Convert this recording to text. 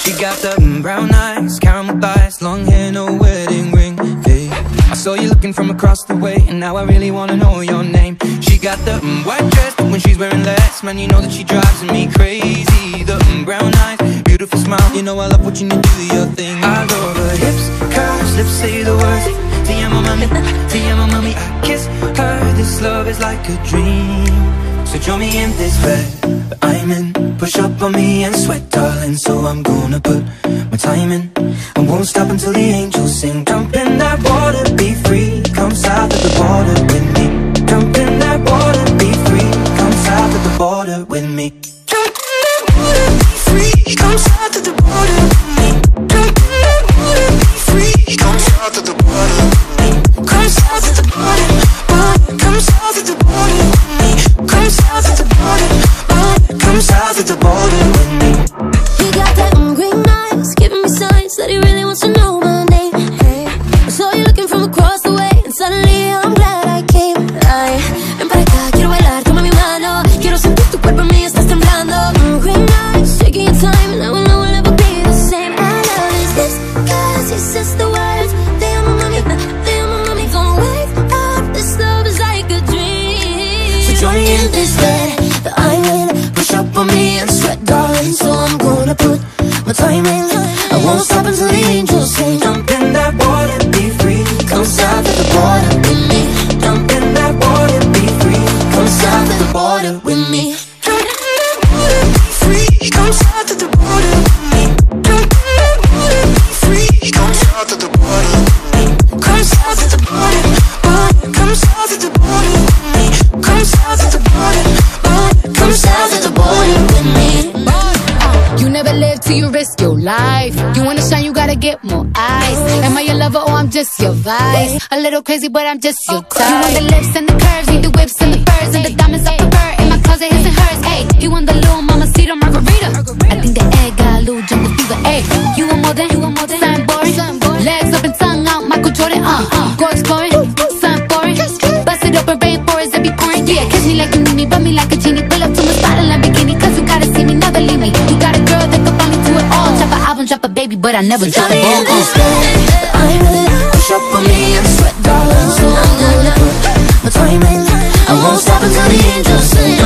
She got the brown eyes, caramel thighs, long hair, no wedding ring. Hey, I saw you looking from across the way, and now I really wanna know your name. She got the white dress, but when she's wearing less, man, you know that she drives me crazy. The brown eyes, beautiful smile, you know I love watching you do your thing. I love her hips, curves, lips say the words. Te amo mami, I kiss her. This love is like a dream. So join me in this bed that I'm in. Push up on me and sweat, darling. So I'm gonna put my time in. I won't stop until the angels sing. Jump in that water, be free. Come south of the border with me. Jump in that water, be free. Come south of the border with me. Jump in that water, be free. Come south of the border with me. Jump in that water, be free. Come south of the border with me. Come south of the border, border. Come south of the border with me. Come south of the border, border. Come south of the border with me. He got that green eyes, giving me signs that he really wants to know my name. Hey, I saw you looking from across the way, and suddenly I'm glad I came. Ven para acá, quiero bailar, toma mi mano. Quiero sentir tu cuerpo en mí, estás temblando. Green eyes, taking your time, and I will know we'll never be the same. I love his lips, cause he says the words. Te amo mami, don't wake up. This love is like a dream. So join me in this bed that I'm in. Push up on me and sweat, darling. So I'm gonna put my time in. I won't stop until the angels sing. Jump in that water, be free. Come south of the border with me. Jump in that water, be free. Come south of the border with me. Jump in that water, be free. Come south of the border with me. Jump in that water, be free. Come south of the border with me. Come south of the border, border. Come south of the border with me. Come south of the border, border. Come south of the border with me. You never live till you risk your life. You wanna shine, you gotta get more eyes. Am I your lover or I'm just your vice? A little crazy, but I'm just your type. You want the lips and the curves, need the whips and the furs, and the diamonds I prefer. In my closet, his and hers. Hey, he want the little mamacita margarita. I think the egg got a little jungle fever. Hey, you want more than something boring. Legs up and tongue out, Michael Jordan. Go exploring, something boring. Bust it open, rainforest that be pouring. Yeah, kiss me like you need me, rub me like a genie. Pull up to my spot in Lamborghini, cause you gotta see me, never leave me. You got a girl that can find me to it all. Drop an album, drop a baby, but I never drop a ball. I'm in. Push up on me and sweat, darling. So I'm gonna put my time in. I won't stop until the angels sing.